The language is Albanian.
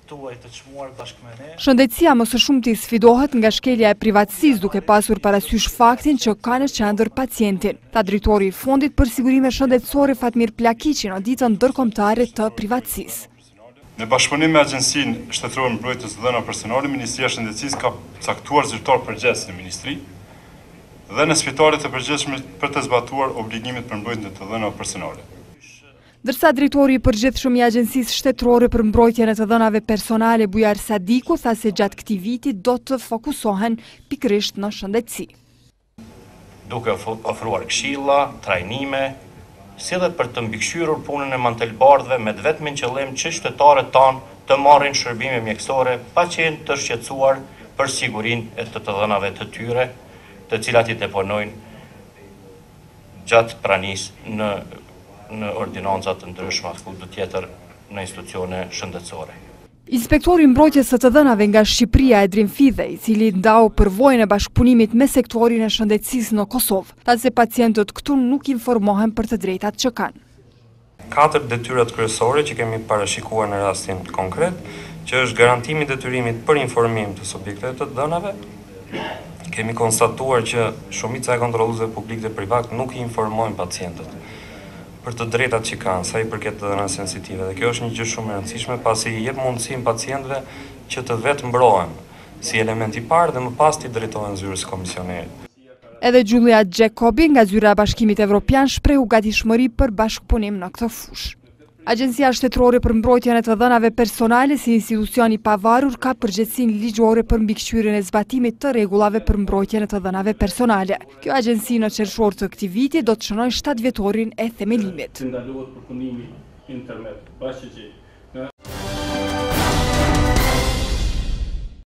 Shëndetësia më së shumti sfidohet nga shkelja e privatësisë, duke pasur parasysh faktin që ka në qendër pacientin. Tha drejtori i Fondit për Sigurime Shëndetësore Fatmir Plakiqi në ditën ndërkombëtare të privatësisë. Në bashkëpunim me Agjencinë Shtetërore Mbrojtjes së Dhënave Personale, Ministria e Shëndetësisë ka caktuar zyrtar përgjegjës në ministri dhe në spitalet e përgjithshme për të zbatuar obligimet për mbrojtjen e dhënave personale. Ndërsa drejtori i përgjithshëm i Agjencisë Shtetërore për Mbrojtjen e të Dhënave Personale Bujar Sadiku tha se gjatë këtij viti do të fokusohen pikërisht në shëndetësi. Duke ofruar këshilla, trajnime, si dhe për të mbikëqyrur punën e mantelbardhëve me vetmin qëllim që qytetarët tanë të marrin shërbime mjekësore pa qenë të shqetësuar për sigurinë e të dhënave të tyre, të cilat i deponojnë gjatë pranisë në ordinanca të ndryshme apo tjetër në institucione shëndetësore. Inspektori i mbrojtjes së të dhënave nga Shqipëria Edrin Fidhe, i cili ndau përvojën e bashkëpunimit me sektorin e shëndetësisë në Kosovë, tha se pacientët këtu nuk informohen për të drejtat që kanë. 4 detyrat kryesore që kemi parashikuar në rastin konkret, që është garantimi i detyrimit për informim të subjekteve të dhënave. Kemi konstatuar që shumica e kontrolluesve publik dhe privat nuk i informojnë pacientët për të drejtat që kanë, sa i përket të dhënave sensitive. Dhe kjo është një gjë shumë e rëndësishme, pasi i jep mundësinë pacientëve që të vetë mbrohen si element i parë dhe më pas t'i drejtohen zyrës komisionerit. Edhe Julia Jacobi nga Zyra e Bashkimit Evropian shprehu gatishmëri për bashkëpunim në këtë fushë. Agjencia Shtetërore për Mbrojtjen e të Dhënave Personale si institucion i pavarur ka përgjegjësinë ligjore për mbikëqyrjen e zbatimit të rregullave për mbrojtjen e të dhënave personale. Kjo agjenci në qershor të këtij viti do të shënojë 7 vjetorin e themelimit.